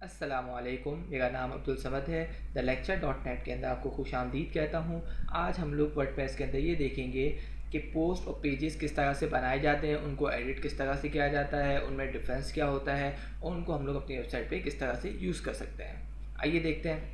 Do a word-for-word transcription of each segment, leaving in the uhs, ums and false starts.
अस्सलामुअलैकुम, मेरा नाम अब्दुल समद है। द लेक्चर डॉट नेट के अंदर आपको खुशामदीद कहता हूँ। आज हम लोग वर्डप्रेस के अंदर ये देखेंगे कि पोस्ट और पेजेस किस तरह से बनाए जाते हैं, उनको एडिट किस तरह से किया जाता है, उनमें डिफरेंस क्या होता है और उनको हम लोग अपनी वेबसाइट पे किस तरह से यूज़ कर सकते हैं। आइए देखते हैं।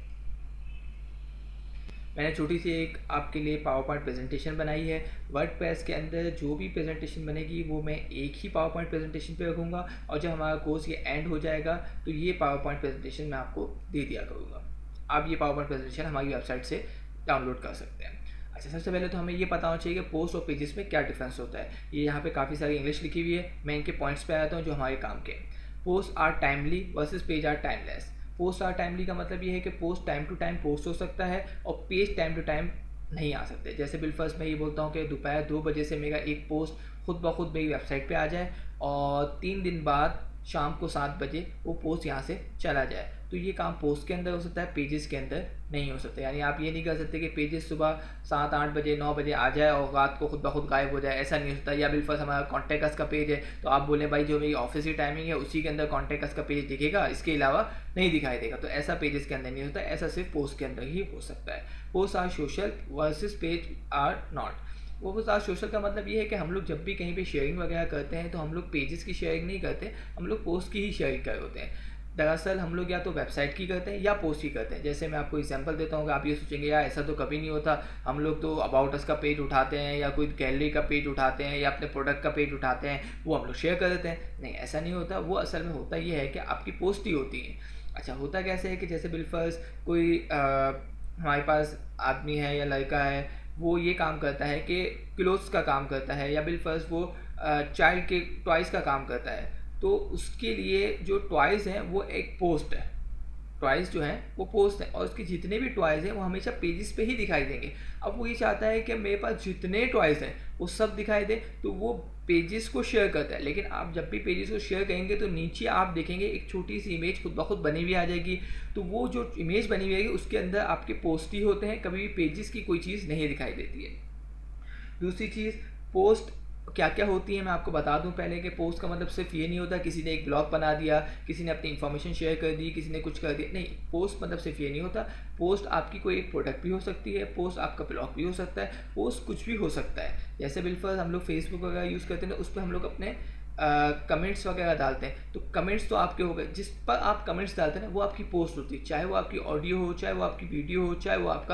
मैंने छोटी सी एक आपके लिए पावर पॉइंट प्रेजेंटेशन बनाई है। वर्डप्रेस के अंदर जो भी प्रेजेंटेशन बनेगी वो मैं एक ही पावर पॉइंट प्रेजेंटेशन पे रखूँगा और जब हमारा कोर्स ये एंड हो जाएगा तो ये पावर पॉइंट प्रेजेंटेशन मैं आपको दे दिया करूँगा। आप ये पावर पॉइंट प्रेजेंटेशन हमारी वेबसाइट से डाउनलोड कर सकते हैं। अच्छा, सबसे पहले तो हमें ये पता होना चाहिए कि पोस्ट और पेजेस में क्या डिफरेंस होता है। ये यहाँ पे काफ़ी सारी इंग्लिश लिखी हुई है, मैं इनके पॉइंट्स पे आता हूँ जो हमारे काम के। Post are timely versus page are timeless. Post are timely का मतलब ये है कि post time to time post हो सकता है और पेज टाइम टू टाइम नहीं आ सकते। जैसे बिलफर्स्ट मैं ये बोलता हूँ कि दोपहर दो बजे से मेरा एक पोस्ट खुद ब खुद मेरी वेबसाइट पे आ जाए और तीन दिन बाद शाम को सात बजे वो पोस्ट यहाँ से चला जाए, तो ये काम पोस्ट के अंदर हो सकता है, पेजेस के अंदर नहीं हो सकता। यानी आप ये नहीं कर सकते कि पेजेस सुबह सात आठ बजे नौ बजे आ जाए और रात को खुद ब खुद गायब हो जाए, ऐसा नहीं हो सकता। या बिलफर्स्ट हमारा कॉन्टैक्ट अस का पेज है तो आप बोलें भाई जो मेरी ऑफिस की टाइमिंग है उसी के अंदर कॉन्टैक्ट अस का पेज दिखेगा, इसके अलावा नहीं दिखाई देगा, तो ऐसा पेजेस के अंदर नहीं होता। ऐसा सिर्फ पोस्ट के अंदर ही हो सकता है। Post are social versus page are not. वो बस आज सोशल का मतलब ये है कि हम लोग जब भी कहीं पे शेयरिंग वगैरह करते हैं तो हम लोग पेजेस की शेयरिंग नहीं करते, हम लोग पोस्ट की ही शेयरिंग कर होते हैं। दरअसल हम लोग या तो वेबसाइट की करते हैं या पोस्ट की करते हैं। जैसे मैं आपको एग्जांपल देता हूँ कि आप ये सोचेंगे यार ऐसा तो कभी नहीं होता, हम लोग तो अबाउट अस का पेज उठाते हैं या कोई गैलरी का पेज उठाते हैं या अपने प्रोडक्ट का पेज उठाते हैं, वो हम लोग शेयर कर देते हैं। नहीं, ऐसा नहीं होता। वो असल में होता ये है कि आपकी पोस्ट ही होती है। अच्छा, होता कैसे है कि जैसे बिलफर्स कोई आ, हमारे पास आदमी है या लड़का है, वो ये काम करता है कि क्लोथ्स का काम करता है या बिलफर्स वो चाइल्ड के टॉयज़ का काम करता है, तो उसके लिए जो टॉयज़ हैं वो एक पोस्ट है। टॉयज़ जो हैं वो पोस्ट है और उसके जितने भी टॉयज़ हैं वो हमेशा पेजेस पे ही दिखाई देंगे। अब वो ये चाहता है कि मेरे पास जितने टॉयज़ हैं वो सब दिखाई दे, तो वो पेजेस को शेयर करता है। लेकिन आप जब भी पेजेस को शेयर करेंगे तो नीचे आप देखेंगे एक छोटी सी इमेज खुद ब खुद बनी हुई आ जाएगी। तो वो जो इमेज बनी हुई आएगी उसके अंदर आपके पोस्ट ही होते हैं, कभी भी पेजेस की कोई चीज़ नहीं दिखाई देती है। दूसरी चीज़, पोस्ट क्या क्या होती है मैं आपको बता दूं पहले कि पोस्ट का मतलब सिर्फ ये नहीं होता किसी ने एक ब्लॉग बना दिया, किसी ने अपनी इन्फॉर्मेशन शेयर कर दी, किसी ने कुछ कर दिया। नहीं, पोस्ट मतलब सिर्फ ये नहीं होता। पोस्ट आपकी कोई एक प्रोडक्ट भी हो सकती है, पोस्ट आपका ब्लॉग भी हो सकता है, पोस्ट कुछ भी हो सकता है। जैसे बिलफर्स हम लोग फेसबुक वगैरह यूज़ करते हैं तो उस पर हम लोग अपने कमेंट्स uh, वगैरह डालते हैं, तो कमेंट्स तो आपके हो गए। जिस पर आप कमेंट्स डालते हैं ना वो आपकी पोस्ट होती है, चाहे वो आपकी ऑडियो हो, चाहे वो आपकी वीडियो हो, चाहे वो आपका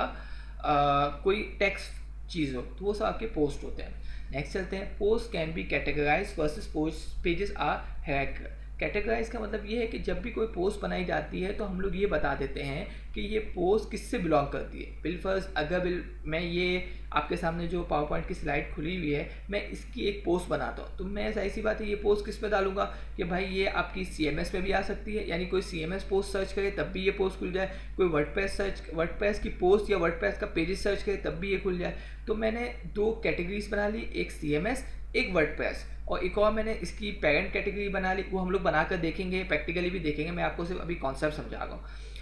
uh, कोई टेक्स्ट चीज़ हो, तो वो सब आपके पोस्ट होते हैं। नेक्स्ट चलते हैं, post can be categorize versus post pages are hierarchical. Categorize का मतलब ये है कि जब भी कोई पोस्ट बनाई जाती है तो हम लोग ये बता देते हैं कि ये पोस्ट किससे बिलोंग करती है। बिलफर्स अगर बिल मैं ये आपके सामने जो पावर पॉइंट की स्लाइड खुली हुई है, मैं इसकी एक पोस्ट बनाता हूँ, तो मैं ऐसी सी बात है ये पोस्ट किस पे डालूंगा कि भाई ये आपकी सी एम एस पे भी आ सकती है, यानी कोई C M S post search करे तब भी ये पोस्ट खुल जाए, कोई वर्डप्रेस सर्च वर्डप्रेस की पोस्ट या वर्डप्रेस का पेजेस सर्च करे तब भी ये खुल जाए। तो मैंने दो कैटेगरीज बना ली, एक सी एम एस, एक वर्डप्रेस, और एक और मैंने इसकी पेरेंट कैटेगरी बना ली। वो हम लोग बनाकर देखेंगे, प्रैक्टिकली भी देखेंगे, मैं आपको सिर्फ अभी कॉन्सेप्ट समझा रहा हूँ।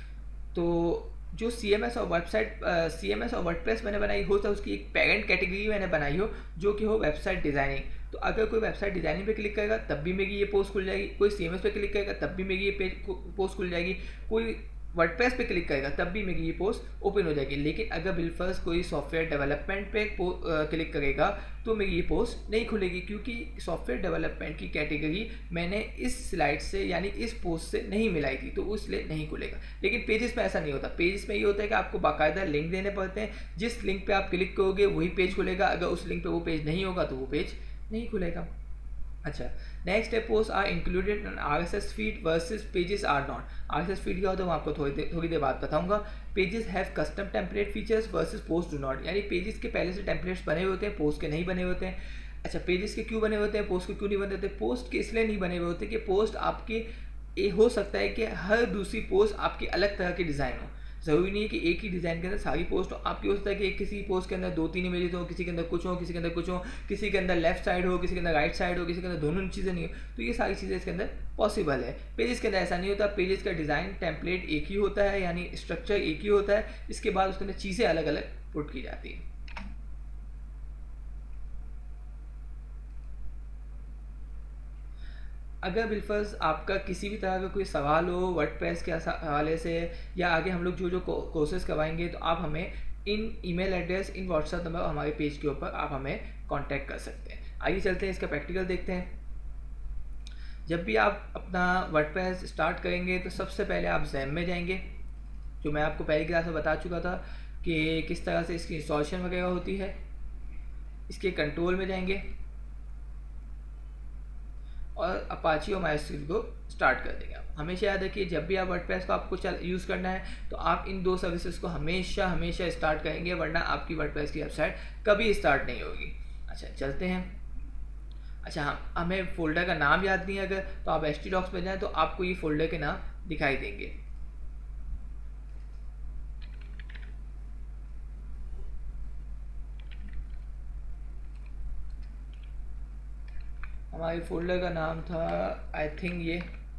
तो जो सी एम एस और वेबसाइट सी एम एस और वर्डप्रेस मैंने बनाई हो तो उसकी एक पेरेंट कैटेगरी मैंने बनाई हो जो कि हो वेबसाइट डिज़ाइनिंग। तो अगर कोई वेबसाइट डिज़ाइनिंग पे क्लिक करेगा तब भी मेरी ये पोस्ट खुल जाएगी, कोई सी एम एस पे क्लिक करेगा तब भी मेरी ये पेज पोस्ट खुल जाएगी, कोई वर्डप्रेस पे क्लिक करेगा तब भी मेरी ये पोस्ट ओपन हो जाएगी। लेकिन अगर बिलफर्स कोई सॉफ्टवेयर डेवलपमेंट पे क्लिक करेगा तो मेरी ये पोस्ट नहीं खुलेगी, क्योंकि सॉफ्टवेयर डेवलपमेंट की कैटेगरी मैंने इस स्लाइड से यानी इस पोस्ट से नहीं मिलाई थी, तो इसलिए नहीं खुलेगा। लेकिन पेजेस में ऐसा नहीं होता। पेजेस में ये होता है कि आपको बाकायदा लिंक देने पड़ते हैं, जिस लिंक पे आप क्लिक करोगे वही पेज खुलेगा, अगर उस लिंक पे वो पेज नहीं होगा तो वो पेज नहीं खुलेगा। अच्छा, नेक्स्ट है post are included in R S S feed versus pages are not. R S S feed क्या होता है वो आपको थोड़ी देर थोड़ी देर बाद बताऊंगा। Pages have custom template features versus post do not, यानी पेजेस के पहले से टेम्पलेट्स बने हुए होते हैं, पोस्ट के नहीं बने होते हैं। अच्छा, पेजेस के क्यों बने होते हैं, पोस्ट के क्यों नहीं बने होते? पोस्ट के इसलिए नहीं बने हुए होते कि पोस्ट आपके ये हो सकता है कि हर दूसरी पोस्ट आपकी अलग तरह की डिज़ाइन हो। ज़रूरी नहीं है कि एक ही डिज़ाइन के अंदर सारी पोस्ट हो। आपकी हो सकता है कि किसी पोस्ट के अंदर दो तीन इमेजेस हो, किसी के अंदर कुछ हो, किसी के अंदर कुछ हो, किसी के अंदर लेफ्ट साइड हो, किसी के अंदर राइट साइड हो, किसी के अंदर दोनों चीज़ें नहीं हो। तो ये सारी चीज़ें इसके अंदर पॉसिबल है। पेजेस के अंदर ऐसा नहीं होता। पेजेस का डिज़ाइन टेम्पलेट एक ही होता है, यानी स्ट्रक्चर एक ही होता है, इसके बाद उसके अंदर चीज़ें अलग अलग पुट की जाती हैं। अगर बिलफर्ज आपका किसी भी तरह का कोई सवाल हो वर्डप्रेस के हवाले से या आगे हम लोग जो जो कोर्सेज करवाएंगे, तो आप हमें इन ईमेल एड्रेस, इन व्हाट्सएप नंबर हमारे पेज के ऊपर आप हमें कांटेक्ट कर सकते हैं। आइए चलते हैं इसका प्रैक्टिकल देखते हैं। जब भी आप अपना वर्डप्रेस स्टार्ट करेंगे तो सबसे पहले आप ज़ैम में जाएंगे, जो मैं आपको पहली क्लास में बता चुका था कि किस तरह से इसकी इंस्टॉलेशन वगैरह होती है। इसके कंट्रोल में जाएंगे और अपाची और माइस्क्रिप्ट को स्टार्ट कर देंगे। आप हमेशा याद रखिए, जब भी आप वर्डप्रेस को आपको यूज़ करना है तो आप इन दो सर्विसेज को हमेशा हमेशा स्टार्ट करेंगे, वरना आपकी वर्डप्रेस की वेबसाइट कभी स्टार्ट नहीं होगी। अच्छा चलते हैं। अच्छा हम हमें फ़ोल्डर का नाम याद नहीं है अगर, तो आप एच टी डॉक्स में जाएँ तो आपको ये फ़ोल्डर के नाम दिखाई देंगे। हमारे फोल्डर का नाम था आई थिंक ये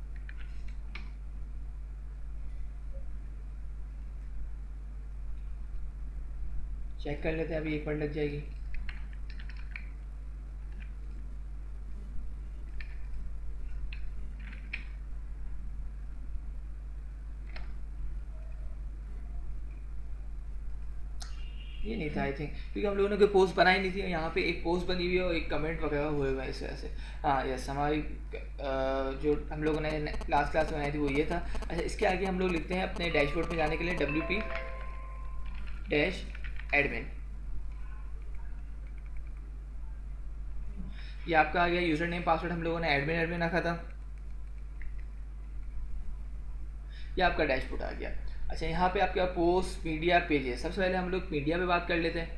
चेक कर लेते हैं, अभी एक मिनट लग जाएगी। ये नहीं था आई थिंक, क्योंकि हम लोगों ने कोई पोस्ट बनाई नहीं थी। यहाँ पे एक पोस्ट बनी हुई है और एक कमेंट वगैरह हुए हुए हैं इस वजह से। हाँ यस, हमारी जो हम लोगों ने लास्ट क्लास बनाई थी वो ये था। अच्छा इसके आगे हम लोग लिखते हैं अपने डैशबोर्ड में जाने के लिए डब्ल्यू पी डैश एडमिन। ये आपका आ गया यूज़र नेम पासवर्ड, हम लोगों ने एडमिन एडमिन रखा था। ये आपका डैशबोर्ड आ गया। अच्छा यहाँ पे आपके पोस्ट मीडिया पेजेस, सबसे पहले हम लोग मीडिया पे बात कर लेते हैं।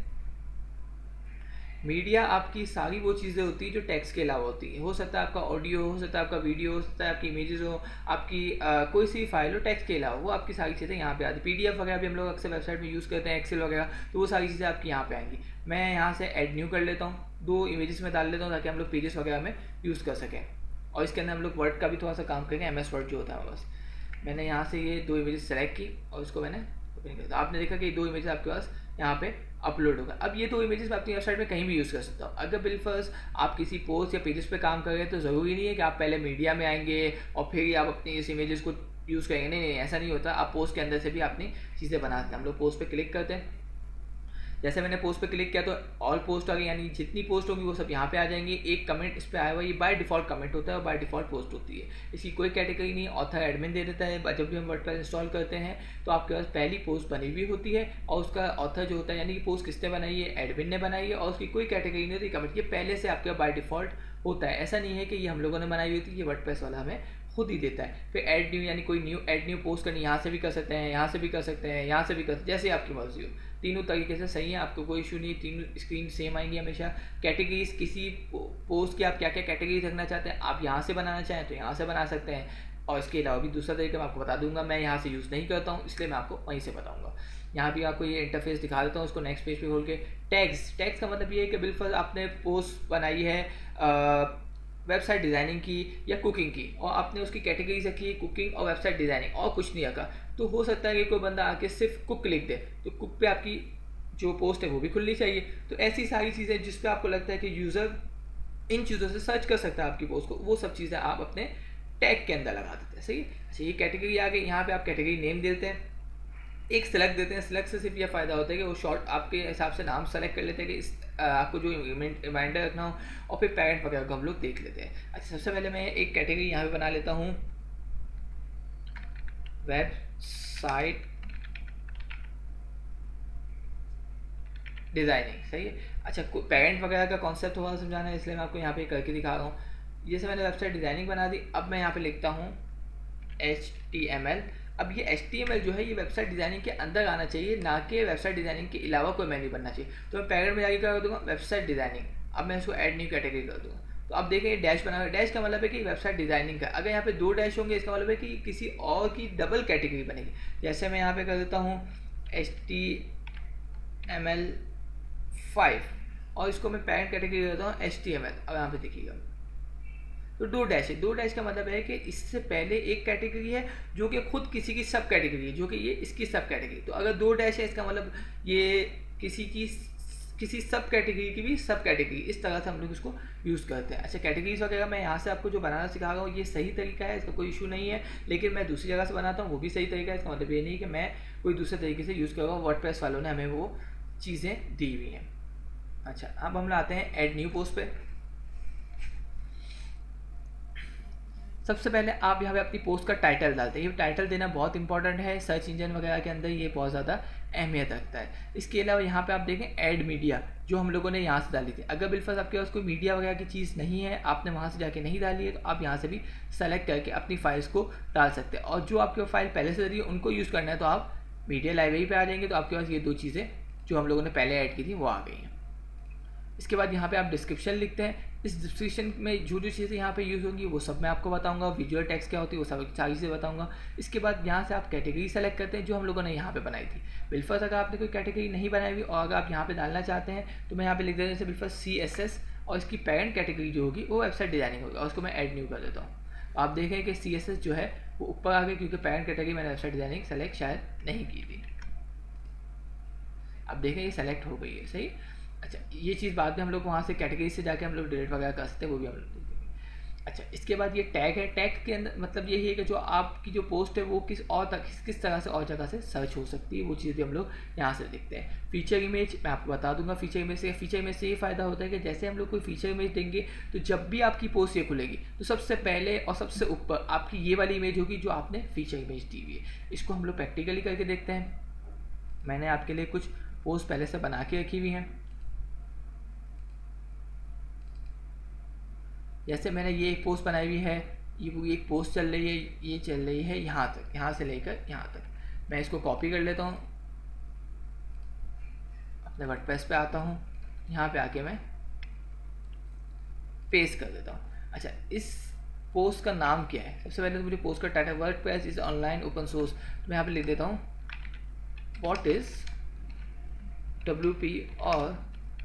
मीडिया आपकी सारी वो चीज़ें होती हैं जो टेक्स्ट के अलावा होती हैं। हो सकता है आपका ऑडियो, हो सकता है आपका वीडियो, हो सकता है आपकी इमेजेस हो, आपकी आ, कोई सी फाइल हो टेक्स्ट के अलावा, वो आपकी सारी चीज़ें यहाँ पे आती। पीडीएफ वगैरह भी हम लोग अक्सर वेबसाइट में यूज़ करते हैं, एक्सेल वगैरह, तो वो सारी चीज़ें आपकी यहाँ पे आएंगी। मैं यहाँ से ऐड न्यू कर लेता हूँ, दो इमेजेस में डाल लेता हूँ ताकि हम लोग पेजेस वगैरह में यूज़ कर सकें। और इसके अंदर हम लोग वर्ड का भी थोड़ा सा काम करेंगे, एम एस वर्ड जो होता है हमारे पास। मैंने यहाँ से ये दो इमेजेस सेलेक्ट की और इसको मैंने ओपन कर दिया। आपने देखा कि दो इमेजेस आपके पास यहाँ पे अपलोड होगा। अब ये दो इमेजेस मैं अपनी वेबसाइट में कहीं भी यूज़ कर सकता हूँ। अगर बिलफर्स आप किसी पोस्ट या पेजेस पे काम कर रहे हैं तो ज़रूरी नहीं है कि आप पहले मीडिया में आएंगे और फिर आप अपनी इस इमेजेस को यूज़ करेंगे। नहीं नहीं ऐसा नहीं होता, आप पोस्ट के अंदर से भी अपनी चीज़ें बना सकते हैं। हम लोग पोस्ट पे क्लिक करते हैं। जैसे मैंने पोस्ट पे क्लिक किया तो ऑल पोस्ट आ गई, यानी जितनी पोस्ट होगी वो सब यहाँ पे आ जाएंगी। एक कमेंट इस पर आया हुआ, ये बाय डिफ़ॉल्ट कमेंट होता है और बाय डिफ़ॉल्ट पोस्ट होती है। इसकी कोई कैटेगरी नहीं, ऑथर एडमिन दे देता है। जब भी हम वर्डप्रेस इंस्टॉल करते हैं तो आपके पास पहली पोस्ट बनी हुई होती है और उसका ऑथर जो होता है, यानी कि पोस्ट किसने बनाई है, एडमिन ने बनाई है, और उसकी कोई कैटेगरी नहीं होती। कमेंट ये पहले से आपके बाय डिफ़ॉल्ट होता है। ऐसा नहीं है कि ये हम लोगों ने बनाई हुई थी, ये वर्डप्रेस वाला हमें खुद ही देता है। फिर ऐड न्यू, यानी कोई न्यू ऐड न्यू पोस्ट करनी, यहाँ से भी कर सकते हैं, यहाँ से भी कर सकते हैं, यहाँ से भी कर सकते हैं, जैसे आपकी मर्जी हो। तीनों तरीके से सही है, आपको कोई इशू नहीं, तीनों स्क्रीन सेम आएंगी हमेशा। कैटेगरीज, किसी पोस्ट की आप क्या क्या कैटेगरी रखना चाहते हैं, आप यहाँ से बनाना चाहें तो यहाँ से बना सकते हैं। और इसके अलावा भी दूसरा तरीका मैं आपको बता दूंगा, मैं यहाँ से यूज़ नहीं करता हूँ इसलिए मैं आपको वहीं से बताऊँगा। यहाँ भी आपको ये इंटरफेस दिखा देता हूँ, उसको नेक्स्ट पेज पे खोल के। टैग्स, टैग्स का मतलब ये है कि बिल्कुल आपने पोस्ट बनाई है वेबसाइट डिज़ाइनिंग की या कुकिंग की, और आपने उसकी कैटेगरी रखी है कुकिंग और वेबसाइट डिज़ाइनिंग, और कुछ नहीं रखा, तो हो सकता है कि कोई बंदा आके सिर्फ कुक लिख दे, तो कुक पे आपकी जो पोस्ट है वो भी खुलनी चाहिए। तो ऐसी सारी चीज़ें जिस पे आपको लगता है कि यूज़र इन चीज़ों से सर्च कर सकता है आपकी पोस्ट को, वो सब चीज़ें आप अपने टैग के अंदर लगा देते हैं। सही है। अच्छा ये कैटेगरी आ गई, यहाँ पे आप कैटेगरी नेम देते हैं, एक सेलेक्ट देते हैं। सेलेक्ट से सिर्फ यह फ़ायदा होता है कि वो शॉर्ट आपके हिसाब से नाम सेलेक्ट कर लेते हैं कि इस आपको जो रिमाइंडर रखना हो, और फिर पेरेंट वगैरह को हम लोग देख लेते हैं। अच्छा सबसे पहले मैं एक कैटेगरी यहाँ पे बना लेता हूँ, वेबसाइट डिज़ाइनिंग। सही है। अच्छा पेरेंट वगैरह का कॉन्सेप्ट थोड़ा समझाना है, इसलिए मैं आपको यहाँ पे करके दिखा रहा हूँ। जैसे मैंने वेबसाइट डिज़ाइनिंग बना दी, अब मैं यहाँ पे लिखता हूँ एच टी एम एल। अब ये एच टी एम एल जो है ये वेबसाइट डिज़ाइनिंग के अंदर आना चाहिए, ना कि वेबसाइट डिज़ाइनिंग के अलावा कोई मेन्यू बनना चाहिए। तो मैं पैरेंट में जाके क्या कर दूँगा, वेबसाइट डिज़ाइनिंग। अब मैं इसको ऐड न्यू कैटेगरी कर दूँगा, तो अब देखिए डैश बना हुआ। डैश का मतलब है कि वेबसाइट डिज़ाइनिंग का। अगर यहाँ पे दो डैश होंगे इसका मतलब है कि किसी और की डबल कैटेगरी बनेगी। जैसे मैं यहाँ पे कर देता हूँ H T M L five, और इसको मैं पैरेंट कैटेगरी देता हूँ एच टी एम एल। अब यहाँ पे देखिएगा तो दो डैश है। दो डैश का मतलब है कि इससे पहले एक कैटेगरी है जो कि खुद किसी की सब कैटेगरी है, जो कि ये इसकी सब कैटेगरी। तो अगर दो डैश है इसका मतलब ये किसी की किसी सब कैटेगरी की भी सब कैटेगरी, इस तरह से हम लोग इसको यूज़ करते हैं। अच्छा, कैटेगरीज वगैरह मैं यहाँ से आपको जो बनाना सिखा रहा हूँ ये सही तरीका है, इसका कोई इशू नहीं है, लेकिन मैं दूसरी जगह से बनाता हूँ वो भी सही तरीका है। इसका मतलब ये नहीं कि मैं कोई दूसरे तरीके से यूज़ करूँगा, वर्डप्रेस वालों ने हमें वो चीज़ें दी हुई हैं। अच्छा, अब हम आते हैं ऐड न्यू पोस्ट पे। सबसे पहले आप यहाँ पे अपनी पोस्ट का टाइटल डालते हैं। ये टाइटल देना बहुत इंपॉर्टेंट है, सर्च इंजन वगैरह के अंदर ये बहुत ज़्यादा अहमियत रखता है। इसके अलावा यहाँ पे आप देखें ऐड मीडिया, जो हम लोगों ने यहाँ से डाली थी। अगर बिलफर्ज आपके पास कोई मीडिया वगैरह की चीज़ नहीं है, आपने वहाँ से जाके नहीं डाली है, तो आप यहाँ से भी सेलेक्ट करके अपनी फाइल्स को डाल सकते हैं। और जो आपके फाइल पहले से रही है उनको यूज़ करना है तो आप मीडिया लाइब्रेरी पर आ जाएंगे, तो आपके पास ये दो चीज़ें जो हम लोगों ने पहले ऐड की थी वो आ गई हैं। इसके बाद यहाँ पे आप डिस्क्रिप्शन लिखते हैं। इस डिस्क्रिप्शन में जो जो चीज़ें यहाँ पे यूज़ होंगी वो सब मैं आपको बताऊंगा, विजुअल टेक्स्ट क्या होती है वो सब सारी चीज़ें बताऊंगा। इसके बाद यहाँ से आप कैटेगरी सेलेक्ट करते हैं जो हम लोगों ने यहाँ पे बनाई थी। बिलफर्स अगर आपने कोई कैटेगरी नहीं बनाई हुई और अगर आप यहाँ पे डालना चाहते हैं तो मैं यहाँ पे लिख देता हूँ जैसे बिलफर्स सी एस एस, और इसकी पेरेंट कैटेगरी जो होगी वो वेबसाइट डिजाइनिंग होगी, और उसको मैं ऐड न्यू कर देता हूँ। आप देखें कि सी एस एस जो है वो ऊपर आ गई, क्योंकि पेरेंट कैटेगरी मैंने वेबसाइट डिजाइनिंग सेलेक्ट शायद नहीं की थी। अब देखें ये सेलेक्ट हो गई है, सही। अच्छा, ये चीज़ बाद में हम लोग वहाँ से कैटेगरी से जाके हम लोग डिलीट वगैरह कर सकते हैं, वो भी हम लोग देखेंगे। अच्छा, इसके बाद ये टैग है। टैग के अंदर मतलब यही है कि जो आपकी जो पोस्ट है वो किस और तक किस किस तरह से और जगह से सर्च हो सकती है, वो चीज़ भी हम लोग यहाँ से देखते हैं। फीचर इमेज मैं आपको बता दूंगा। फीचर इमेज से फीचर इमेज से ये फ़ायदा होता है कि जैसे हम लोग कोई फीचर इमेज देंगे तो जब भी आपकी पोस्ट ये खुलेगी तो सबसे पहले और सबसे ऊपर आपकी ये वाली इमेज होगी जो आपने फीचर इमेज दी हुई है। इसको हम लोग प्रैक्टिकली करके देखते हैं। मैंने आपके लिए कुछ पोस्ट पहले से बना के रखी हुई हैं। जैसे मैंने ये एक पोस्ट बनाई हुई है, ये एक पोस्ट चल रही है, ये चल रही है यहाँ तक, यहाँ से लेकर यहाँ तक। मैं इसको कॉपी कर लेता हूँ, अपने वर्डप्रेस पे आता हूँ, यहाँ पे आके मैं पेस्ट कर देता हूँ। अच्छा, इस पोस्ट का नाम क्या है? सबसे पहले तो मुझे पोस्ट का title WordPress is online open source, तो मैं यहाँ पे लिख देता हूँ व्हाट इज डब्ल्यू पी और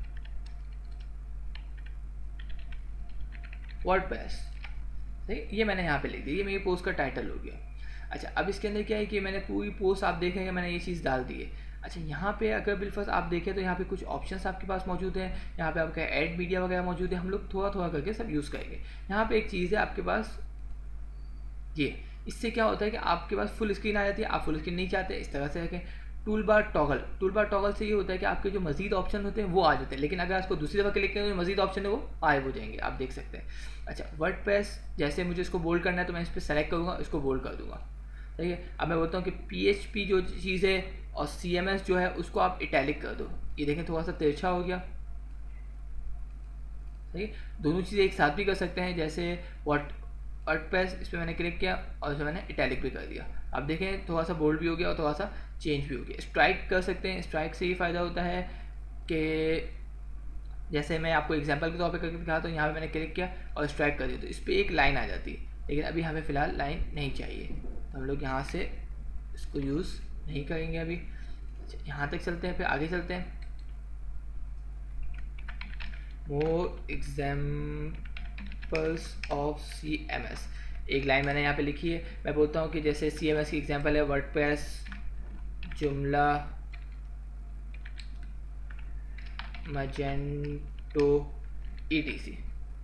वर्डप्रेस, सही। ये मैंने यहाँ पे लिख दिया, ये मेरी पोस्ट का टाइटल हो गया। अच्छा, अब इसके अंदर क्या है कि मैंने पूरी पोस्ट आप देखेंगे मैंने ये चीज़ डाल दी है। अच्छा, यहाँ पे अगर बिलफर्स आप देखें तो यहाँ पे कुछ ऑप्शंस आपके पास मौजूद हैं। यहाँ पे आपका ऐड मीडिया वगैरह मौजूद है, हम लोग थोड़ा थोड़ा करके सब यूज़ करेंगे। यहाँ पे एक चीज़ है आपके पास, ये इससे क्या होता है कि आपके पास फुल स्क्रीन आ जाती है। आप फुल स्क्रीन नहीं चाहते, इस तरह से रखें। Tool bar toggle, tool bar toggle से ये होता है कि आपके जो मजीद ऑप्शन होते हैं वो आ जाते हैं, लेकिन अगर इसको दूसरी दफ़ा क्लिक करें तो मजीद ऑप्शन है वो गायब हो जाएंगे, आप देख सकते हैं। अच्छा, वर्डप्रेस जैसे मुझे इसको बोल्ड करना है तो मैं इस पर सेलेक्ट करूँगा, इसको बोल्ड कर दूँगा, ठीक है। अब मैं बोलता हूँ कि पी एच पी जो चीज़ है और सी एम एस जो है उसको आप इटैलिक कर दो। ये देखें थोड़ा सा तिरछा हो गया, सही। दोनों चीज़ें एक साथ भी कर सकते हैं, जैसे वर्ड वर्डप्रेस इस पर मैंने क्लिक किया और इसमें मैंने इटैलिक भी कर दिया। अब देखें थोड़ा सा बोल्ड भी हो गया और थोड़ा सा चेंज भी हो गया। स्ट्राइक कर सकते हैं। स्ट्राइक से ये फ़ायदा होता है कि जैसे मैं आपको एग्जांपल के तौर पे करके दिखा तो यहाँ पे मैंने क्लिक किया और स्ट्राइक कर दिया तो इस पर एक लाइन आ जाती है, लेकिन अभी हमें फ़िलहाल लाइन नहीं चाहिए तो हम लोग यहाँ से इसको यूज़ नहीं करेंगे अभी। अच्छा, यहाँ तक चलते हैं, फिर आगे चलते हैं। More examples of C M S, एक लाइन मैंने यहाँ पे लिखी है। मैं बोलता हूँ कि जैसे सी एम एस की एग्जांपल है WordPress, Joomla, Magento, E T C.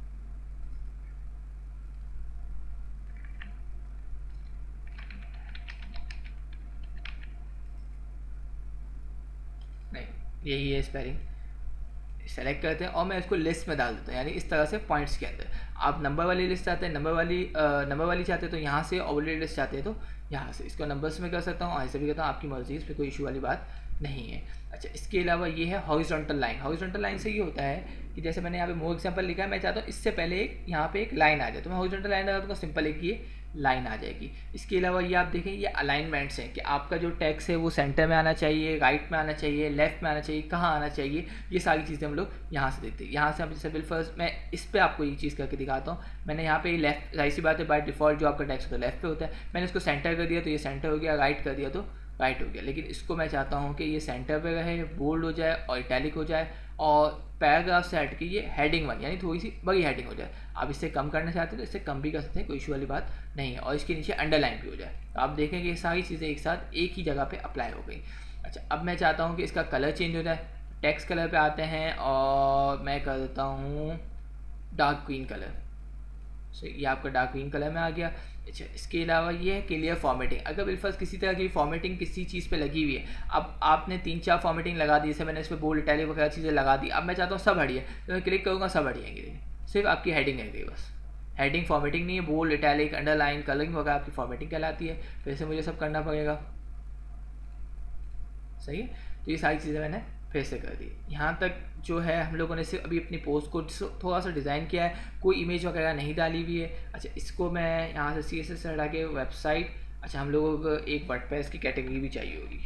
नहीं, यही है स्पेलिंग। सेलेक्ट करते हैं और मैं इसको लिस्ट में डाल देता हूँ, यानी इस तरह से पॉइंट्स के अंदर। आप नंबर वाली लिस्ट चाहते हैं, नंबर वाली नंबर वाली चाहते हैं तो यहाँ से, ओवरले लिस्ट चाहते हैं तो यहाँ से। इसको नंबर्स में कर सकता हूँ, ऐसे भी करता हूँ, आपकी मर्जी, इस पर कोई इशू वाली बात नहीं है। अच्छा, इसके अलावा ये है हॉरिजॉन्टल लाइन। हॉरिजॉन्टल लाइन से ये होता है कि जैसे मैंने यहाँ पे मोर एग्जांपल लिखा है, मैं चाहता हूँ इससे पहले एक यहाँ पे एक लाइन आ जाए तो मैं हॉरिजॉन्टल लाइन लगा दूँगा, सिंपल एक ये लाइन आ जाएगी। इसके अलावा ये आप देखें ये अलाइनमेंट्स हैं कि आपका जो टेक्स्ट है वो सेंटर में आना चाहिए, राइट में आना चाहिए, लेफ्ट में आना चाहिए, कहाँ आना चाहिए, ये सारी चीज़ें हम लोग यहाँ से देखते हैं। यहाँ से हम जैसे बिलफर्स मैं इस पर आपको ये चीज़ करके दिखाता हूँ। मैंने यहाँ पे लेफ्ट, जाहिर सी बात है बाय डिफ़ॉल्ट जो आपका टेक्स्ट होता है लेफ्ट पे होता है, मैंने इसको सेंटर कर दिया तो ये सेंटर हो गया, राइट कर दिया तो राइट हो गया। लेकिन इसको मैं चाहता हूँ कि ये सेंटर पे रहे, बोल्ड हो जाए और इटैलिक हो जाए और पैराग्राफ से हट के ये हेडिंग वन यानी थोड़ी सी बड़ी हेडिंग हो जाए। आप इससे कम करना चाहते हैं तो इससे कम भी कर सकते हैं, कोई इशू वाली बात नहीं है। और इसके नीचे अंडरलाइन भी हो जाए तो आप देखेंगे ये सारी चीज़ें एक साथ एक ही जगह पे अप्लाई हो गई। अच्छा, अब मैं चाहता हूँ कि इसका कलर चेंज हो जाए टेक्स्ट कलर पे आते हैं और मैं कर देता हूँ डार्क ग्रीन कलर। सो ये आपका डार्क ग्रीन कलर में आ गया। अच्छा, इसके अलावा ये है क्लियर फॉर्मेटिंग। अगर बिलफर्ज किसी तरह की फॉर्मेटिंग किसी चीज़ पे लगी हुई है, अब आपने तीन चार फॉर्मेटिंग लगा दी, जैसे मैंने इस पर बोल्ड इटैलिक वगैरह चीज़ें लगा दी, अब मैं चाहता हूँ सब हटिए, तो मैं क्लिक करूँगा सब हटिएंगे, सिर्फ आपकी हेडिंग है बस। हेडिंग फॉर्मेटिंग नहीं है, बोल्ड इटैलिक अंडरलाइन कलरिंग वगैरह आपकी फॉर्मेटिंग कहलाती है। फिर से मुझे सब करना पड़ेगा, सही है। तो ये सारी चीज़ें मैंने फिर से कर दी। यहाँ तक जो है हम लोगों ने सिर्फ अभी अपनी पोस्ट को थोड़ा सा डिज़ाइन किया है, कोई इमेज वगैरह नहीं डाली हुई है। अच्छा, इसको मैं यहाँ से सी एस एस हटा के वेबसाइट, अच्छा हम लोगों को एक वर्डप्रेस की कैटेगरी भी चाहिए होगी,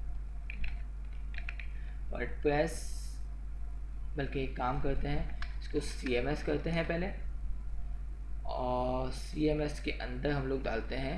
वर्डप्रेस, बल्कि एक काम करते हैं इसको सी एम एस करते हैं पहले, और सी एम एस के अंदर हम लोग डालते हैं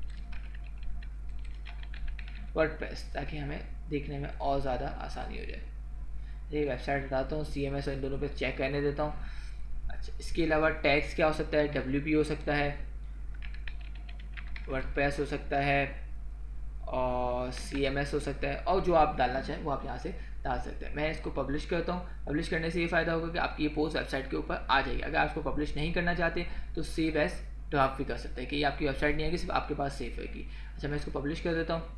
वर्डप्रेस, ताकि हमें देखने में और ज़्यादा आसानी हो जाए। ये वेबसाइट हटाता हूँ, सी एम एस इन दोनों पे चेक करने देता हूँ। अच्छा, इसके अलावा टैग्स क्या हो सकता है, डब्ल्यू पी हो सकता है, वर्डप्रेस हो सकता है, और सी एम एस हो सकता है, और जो आप डालना चाहें वो आप यहाँ से डाल सकते हैं। मैं इसको पब्लिश करता हूँ। पब्लिश करने से ये फ़ायदा होगा कि आपकी ये पोस्ट वेबसाइट के ऊपर आ जाएगी। अगर आप इसको पब्लिश नहीं करना चाहते तो सेव एज ड्राफ्ट भी कर सकते हैं कि ये आपकी वेबसाइट नहीं आएगी, सिर्फ आपके पास सेव होगी। अच्छा, मैं इसको पब्लिश कर देता हूँ।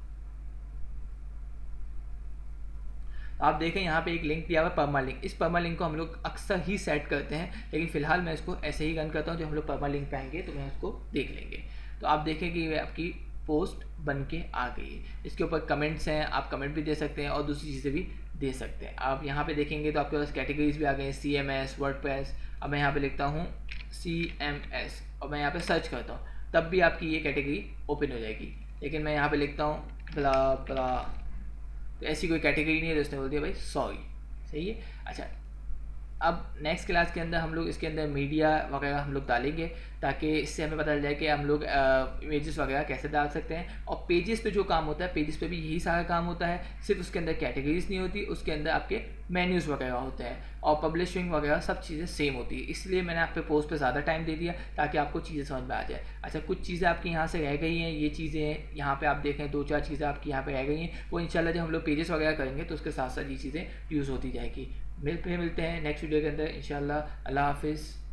आप देखें यहाँ पे एक लिंक दिया हुआ है परमा लिंक। इस परमा लिंक को हम लोग अक्सर ही सेट करते हैं, लेकिन फिलहाल मैं इसको ऐसे ही रन करता हूँ। जब हम लोग परमा लिंक पे आएंगे तो मैं उसको देख लेंगे। तो आप देखें कि ये आपकी पोस्ट बन के आ गई है। इसके ऊपर कमेंट्स हैं, आप कमेंट भी दे सकते हैं और दूसरी चीज़ें भी दे सकते हैं। आप यहाँ पे देखेंगे तो आपके पास कैटेगरीज भी आ गए हैं, सी एम एस, वर्डप्रेस। अब मैं यहाँ पे लिखता हूँ सी एम एस और मैं यहाँ पे सर्च करता हूँ, तब भी आपकी ये कैटेगरी ओपन हो जाएगी। लेकिन मैं यहाँ पे लिखता हूँ ब्ला ब्ला, तो ऐसी कोई कैटेगरी नहीं है, तो उसने बोल दिया भाई सॉरी, सही है। अच्छा, अब नेक्स्ट क्लास के अंदर हम लोग इसके अंदर मीडिया वगैरह हम लोग डालेंगे, ताकि इससे हमें पता चल जाए कि हम लोग इमेजेस वगैरह कैसे डाल सकते हैं। और पेजेस पे जो काम होता है, पेजेस पे भी यही सारा काम होता है, सिर्फ उसके अंदर कैटेगरीज नहीं होती, उसके अंदर आपके मेन्यूज़ वगैरह होते हैं और पब्लिशिंग वगैरह सब चीज़ें सेम होती है। इसलिए मैंने आप पे पोस्ट पे ज़्यादा टाइम दे दिया ताकि आपको चीज़ें समझ में आ जाए। अच्छा, कुछ चीज़ें आपकी यहाँ से रह गई हैं, ये चीज़ें यहाँ पे आप देखें दो चार चीज़ें आपकी यहाँ पे रह गई हैं, वो इंशाल्लाह जब हम लोग पेजेस वगैरह करेंगे तो उसके साथ साथ ये चीज़ें यूज़ होती जाएगी। मिल फिर मिलते हैं नेक्स्ट वीडियो के अंदर इंशाल्लाह। अल्लाह हाफिज़।